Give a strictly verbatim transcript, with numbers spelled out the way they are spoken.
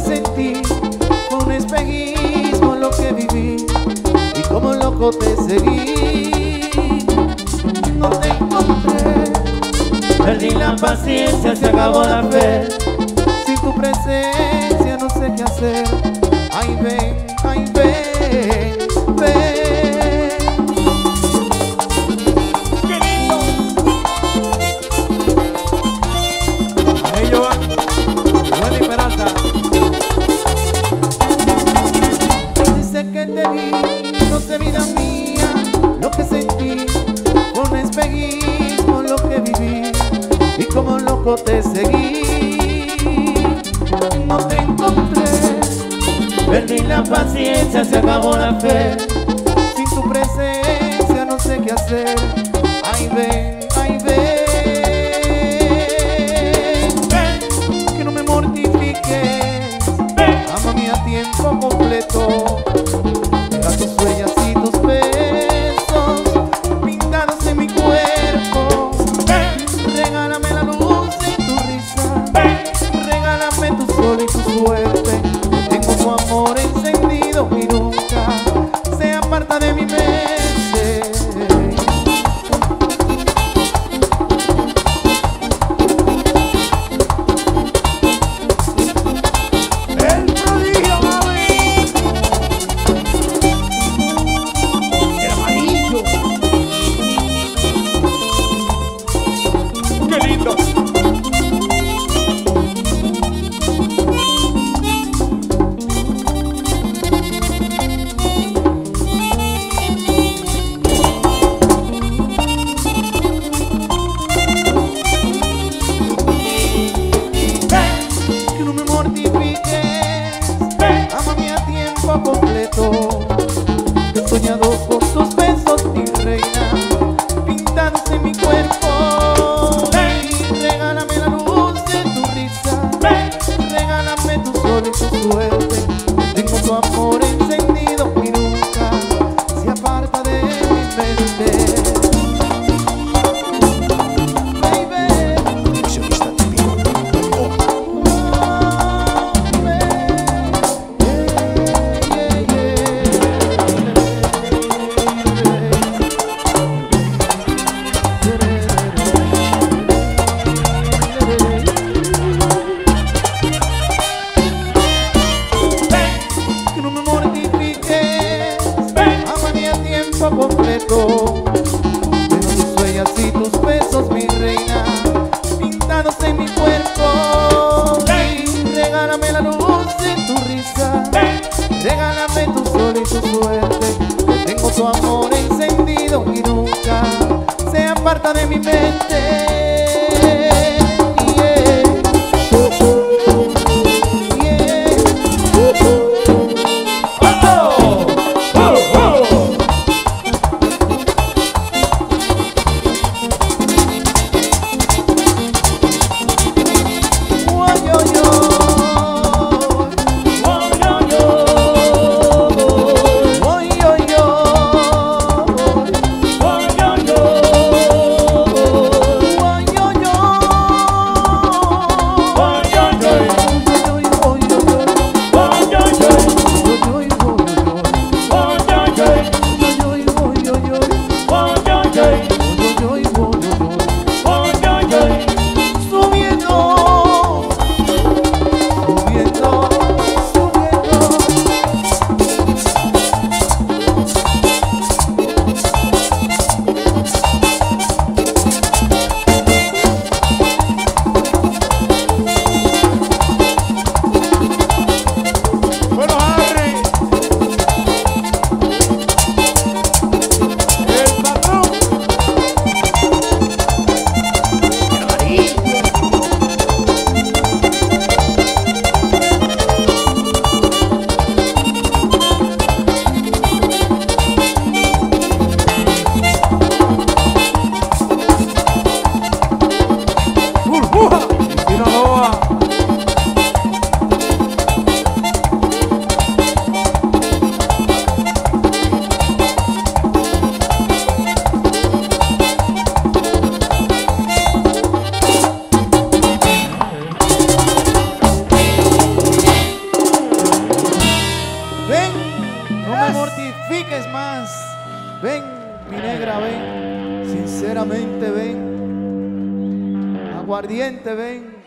sentí fue un espejismo lo que viví, y como loco te seguí. No te encontré, perdí la paciencia, se acabó la fe. Sin tu presencia no sé qué hacer. Ay, ven, ay, ven, ven. ¡Qué lindo! Ahí yo, Wendy Peralta. Dice que te vi, no sé vida mía, lo que sentí fue un espejismo lo que viví, y como loco te seguí. No te encontré, perdí la paciencia, se acabó la fe. Sin tu presencia no sé qué hacer. Ay, ven, ay, ven, ven, que no me mortifiques, ven, ámame a tiempo completo. Deja tus huellas y tus besos pintados en mi cuerpo. Ven, regálame la luz y tu risa, ven, regálame tu sol y tu suerte. Tengo tu amor encendido y nunca se aparta de mi mente. El prodigio Gaby. El amarillo. ¡Qué lindo! Que no me mortifiques, ámame a tiempo completo. Que he soñado con tus besos, mi reina, pintados en mi cuerpo. Ven, regálame la luz de tu risa, ven, regálame tu sol y tu suerte. Tengo tu amor encendido y nunca se aparta de mi mente. Que no me mortifiques, ámame a tiempo completo. Deja tus huellas y tus besos, mi reina, pintados en mi cuerpo. Ven, regálame la luz de tu risa, regálame tu sol y tu suerte. Tengo tu amor encendido y nunca se aparta de mi mente. Ven, mi negra, ven. Sinceramente, ven. Aguardiente, ven.